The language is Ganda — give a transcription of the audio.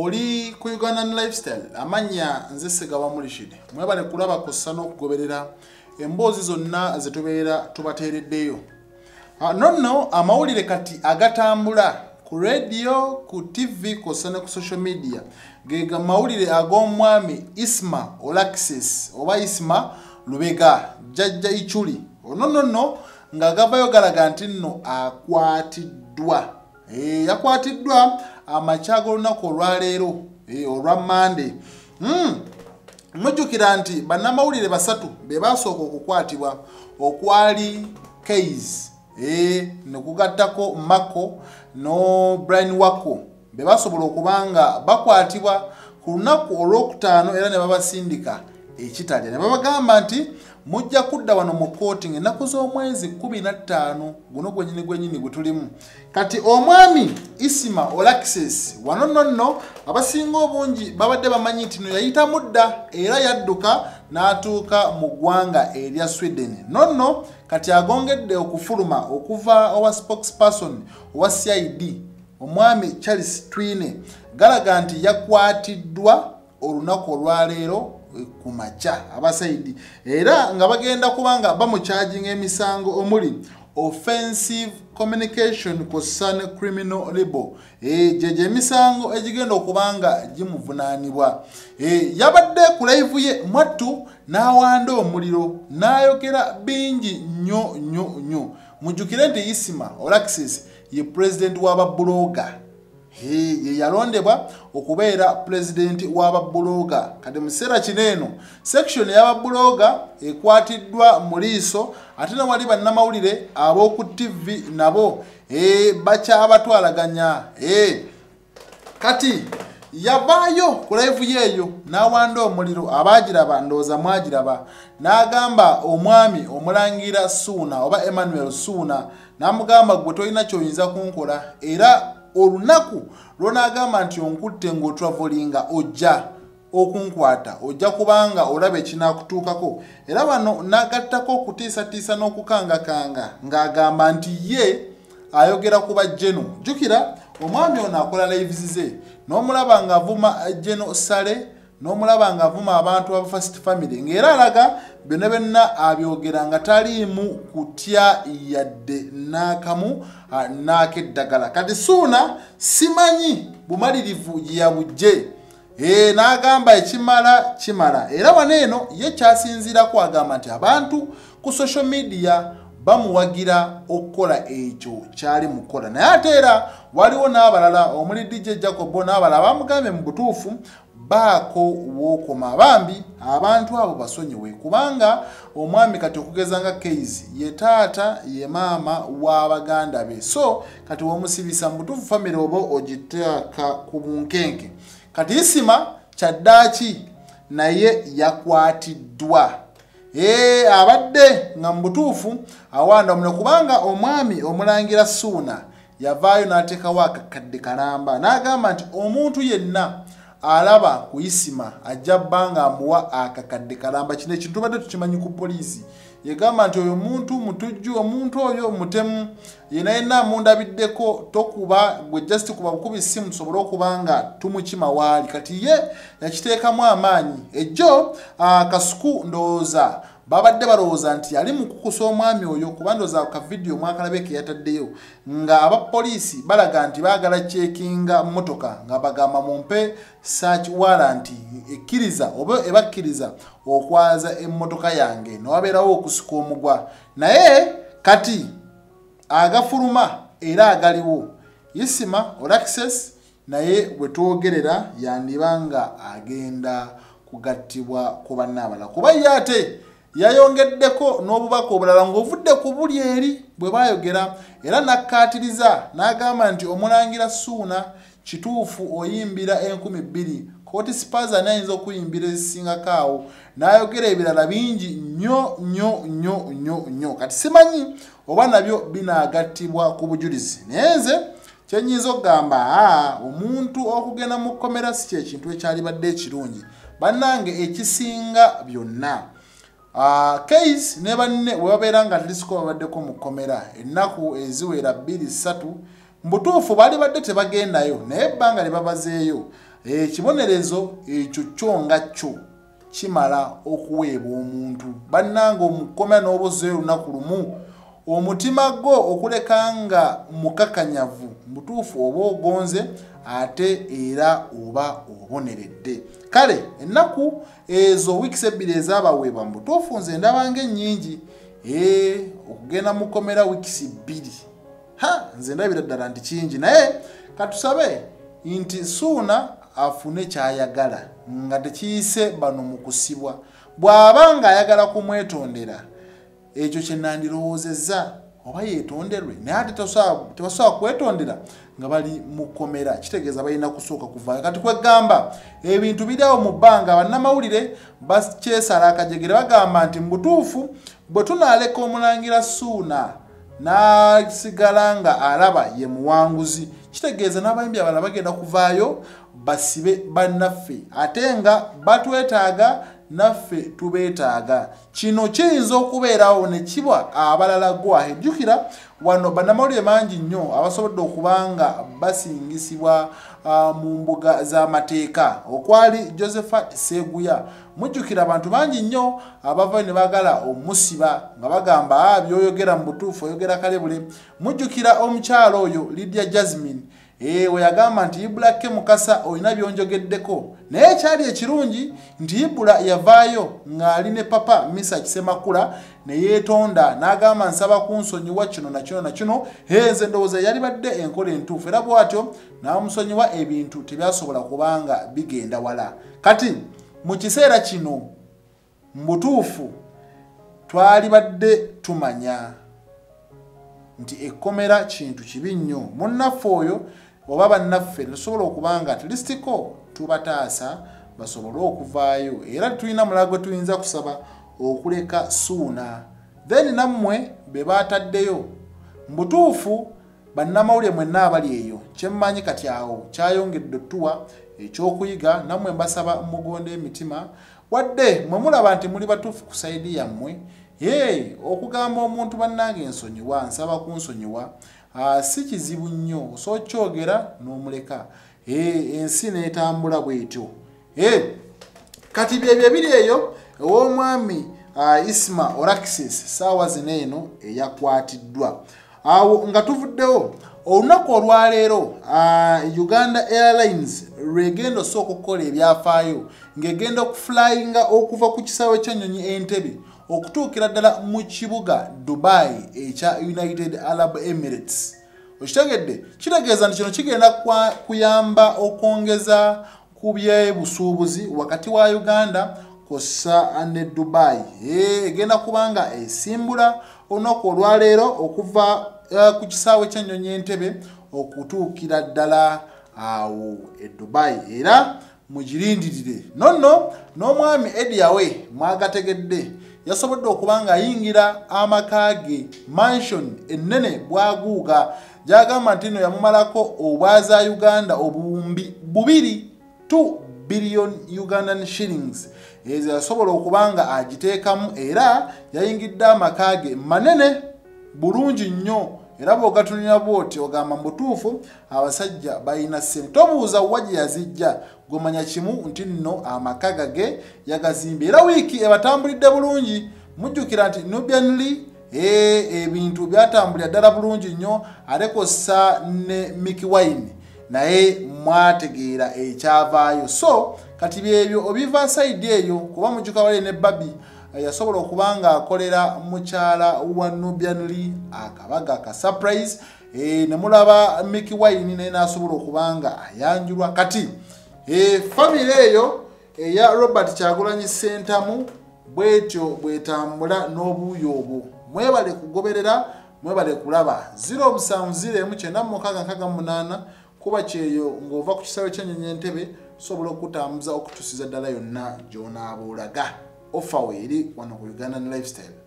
oli ku Ugandan Lifestyle amanya nze Ssegawa Mulishide mwebale kulaba kossa n'okugoberera emboozi zonna zetubeera tubateereddeyo. Nonno amawulire kati agatambula ku radio, ku TV, kossa ne ku social media gega mawulire ag'omwami Isma Olaxis oba Isma Lubega Jajja Ichuli nonno nga gavayo galaga nti nno akwatiddwa. Yakwatiddwa amakyago olunaku olwaleero olwa Monday. Mujjukira nti bannamawulire basatu be basooka okukwatibwa okwali Keys ne kugattako Mako no Brian Wako be basobola okubanga bakwatibwa ku lunaku olwokutaano era ne babasindika ekitali. Ne babagamba nti mujja kudda wano mu kooti ng'ennaku z'omwezi 15 guno gwennyini gwe tulimu. Kati omwami Isma Olaxis wano nonno abasinga obungi babadde bamanyi nti no yayita mudda era yadduka n'atuuka mu ggwanga erya Sweden. Nonno kati agongedde okufuluma okuva owa spokesperson owa CID omwami Charles Twine galaga nti yakwatiddwa olunaku olwaleero ku makya abasaidi era nga bagenda kubanga bamucharging emisango omuli offensive communication kossa ne criminal libel. Jeje emisango egigenda okubanga gimuvunaanibwa. Yabadde ku live ye mwattu n'awanda omuliro n'ayogera bingi nnyo. Mujjukire nti Isma Olaxis ye president w'ababulooga. Ye yalondebwa okubeera president w'ababulooga. Kati mu kiseera kino section y'ababulooga ekwatiddwa mu liiso ate na wali bannamawulire ab'oku TV nabo bakyabatwalaganya. Kati yavaayo ku live yeeyo n'awanda omuliro abaagiraba ndowooza mwagiraba n'agamba omwami omulangira Suuna oba Emmanuel Suuna n'amugamba gwe tolina ky'oyinza kunkola era olunaku lw'onaagamba nti onkutte ng'otravolinga ojja okunkwata ojja kubanga olaba ekinaakutuukako. Era bano n'agattako okutiisatiisa n'okukangakanga ng'agamba nti ye ayogera ku bajjeno. Jjukira omwami ono akola lives ze n'omulaba ng'avuma Jeno Sale n'omulaba ng'avuma abantu aba First Family ng'era alaga byonna abyogera nga taliimu kutya yadde n'akamu n'akeddagala. Kati Suuna simanyi bumalirivu gye yabujje n'agamba ekimala era wano eno ye kyasinziirako agamba nti abantu ku social media bamuwagira okukola ekyo kyali mukola. Naye ate era waliwo n'abalala omuli DJ Jacobo n'abalala bamugambye mu butuufu baako w'okoma bambi abantu abo basonyiwe kubanga omwami kati okugeza nga Keys ye taata ye maama w'abaganda be. So kati womusibisa mu butuufu family oba ogiteeka ku bunkenke. Kati Isma kyaddaaki naye yakwatiddwa. Abadde nga mu butuufu awanda omuliro kubanga omwami omulangira Suuna yavaayo n'ateekawo akakadde kalamba n'agamba nti omuntu yenna alaba ku Isma ajja bbanga amuwa akakadde kalamba. Kino ekintu tubadde tukimanyi ku poliisi yegamba nti oyo muntu mutujju omuntu oyo mutemu yenna amundabiddeko tokuba gwe just kuba bukubi simu tusobole okubanga tumukima waali. Kati ye yakiteekamu amaanyi ejjo kasuku ndowooza babadde balowooza nti yali mu kukusa omwami oyo kuba ndowooza ka video mwakalabeke yataddeyo nga abapoliisi balaga nti baagala checkinga mmotoka nga bagamba mumpe search warrant ekkiriza oba ebakkiriza okwaza emmotoka yange n'wabeerawo okusuka omugwa. Naye kati agafuluma era agaliwo Isma Olaxis naye bwe twogerera yandibanga agenda kugattibwa ku bannaabala kuba ye ate yayongeddeko n'obubaka obulala ng'ovudde ku buli eri bwe baayogera era nakkaatiriza n'agamba nti omulangira Suuna kituufu oyimbira 2000 kooti sipaza n'ayinza okuyimbira ezisingako awo n'ayogera ebirala bingi nnyo. Kati simanyi oba nabyo binaagattibwa ku bujulizi naye nze kyenyinza okugamba omuntu okugenda mu kkomera si kyekintu ekyalibadde ekirungi bannange ekisinga byonna. Keys ne banne bwe babeera nga talisiko babaddeko mu kkomera ennaku eziwera 2-3 mbutuufu bali badde tebagendayo naye ebbanga lye babazeeyo Ekibonerezo ekyo kyonga kyo kimala okuweebwa omuntu. Bannange omukomera n'obuze olunaku lumu omutima gwo okulekanga mukakanyavu mutuufu oba ogonze ate era oba oboneredde. Kale ennaku ezo wiikisi ebbiri ezaabaweebwa mutuufu nze ndabanga ennyingi. Okugenda mukomera wiikisi bbiri nze ndabira ddala nti kingi, naye katusabe nti Suuna afune kyayagala nga tekiyise bano mu kusibwa. Bw'aba nga ayagala kumwetondera ekyo kye nandirowoozezza oba yeetonderwe, naye ate tebasobola kwetondera nga bali mukomera. Kitegeeza balina kusooka kuvaayo. Kati kwegamba ebintu biriawo mu bbanga, bannamawulire bakyesala akajegere bagamba nti mu butuufu bwe tunaaleka Omulangira Suuna n'asigala nga alaba ye muwanguzi, kitegeeza n'abayimbi abalala bagenda kuvaayo basibe bannaffe ate nga batwetaaga naffe tubeetaaga. Kino kiyinza okubeerawo ne kibwa abalala gwa. Ejjukira wano bannamawulire mangi nnyo abasobodde okubanga basingisibwa mu mbuga z'amateeka okwali Josephat Sseguya. Mujjukira abantu bangi nnyo abava ne bagala omusiba nga bagamba by'oyogera mu butuufu oyogera kalebule. Mujjukira omukyalo oyo Lydia Jasmine we yagamba nti Ibula ke Mukasa olina byonjogeddeko, naye kyali ekirungi nti Ibula yavaayo ng'ali ne papa Misa Kisemakula ne yeetonda n'agamba nsaba kunsonyiwa kino na kino na kino. Nze ndowooza yali badde enkola entuufu era bw'atyo n'amusonyiwa ebintu tebyasobola kubanga bigenda wala. Kati mu kiseera kino mu butuufu twali badde tumanya nti ekkomera kintu kibi nnyo. Munnaffe oyo oba bannaffe tusobola okubanga at least ko tubataasa basobole okuvaayo, era tulina mulala gwe tuyinza kusaba okuleka Suuna. Then nammwe be baataddeyo mu butuufu bannamawulire mwenna abali eyo kyemmanyi kati awo kyayongedde ottuwa ekyokuyiga. Nammwe mbasaba mugonde emitima wadde mwe mulaba nti muli batuufu ku sayidi yammwe. Okugamba omuntu bannange ensonyiwa nsaba kunsonyiwa si kizibu nnyo, so kyogera n'omuleka. Ensi n'etambula bw'etyo. Kati byebyo biri eyo ow'omwami Isma Oraxis saawa zino eno eyakwatiddwa. Awo nga tuvuddewo olunaku olwaleero Uganda Airlines lwegenda osooka okukola ebyafaayo ng'egenda okuflyinga okuva ku kisaawe ky'ennyonyi Entebbe okutuukira ddala mu kibuga Dubai ekya United Arab Emirates. Okitegedde? Kitegeeza nti kino kigenda kuyamba okwongeza ku byebusuubuzi wakati wa Uganda kossa ne Dubai. Egenda kubanga esimbula olunaku olwaleero okuva ku kisaawe ky'ennyonyi Entebbe okutuukira ddala awo e Dubai, era mugirindirire. Nonno n'omwami Eddie Awe mwagategedde yasobodde okubanga ayingira amaka ge mansion ennene bwaguuga gyagamba nti no yamumalako obwaza Uganda obuwumbi 2 billion Ugandan shillings. Ezo yasobola okubanga agiteekamu era yayingidde amaka ge manene bulungi nnyo, era bw'ogatunira bw'oti ogamba mbutuufu abasajja balina ssente. Tobuuza wa gye yazijja, gw'omanya kimu nti nno amaka ge yagazimbye. Era wiiki ebatambulidde bulungi. Mujjukira nti Nubian Lee ebintu byatambulira ddala bulungi nnyo ate kossa ne Mickey Wine naye mwategeera ekyavaayo. So kati byebyo obiva side eyo kuba mujjuka wale ne Babi yasobola okubanga akolera mukyala wa Nubian Lee akabaga ka surprise. Ne mulaba Mickey Wine naye n'asobola okubanga ayanjulwa. Kati family eyo eya Robert Kyagulanyi Ssentamu bwetyo bwetambula n'obuuyo obwo. Mwebale kugoberera, mwebale kulaba. 07099668 kuba kyeyo ng'ova ku kisaawe ky'ennyonyi Entebbe sobola okutambuza okutusiza ddala yonna gy'onaabuulaga. Offer weeri wano ku Ugandan Lifestyle.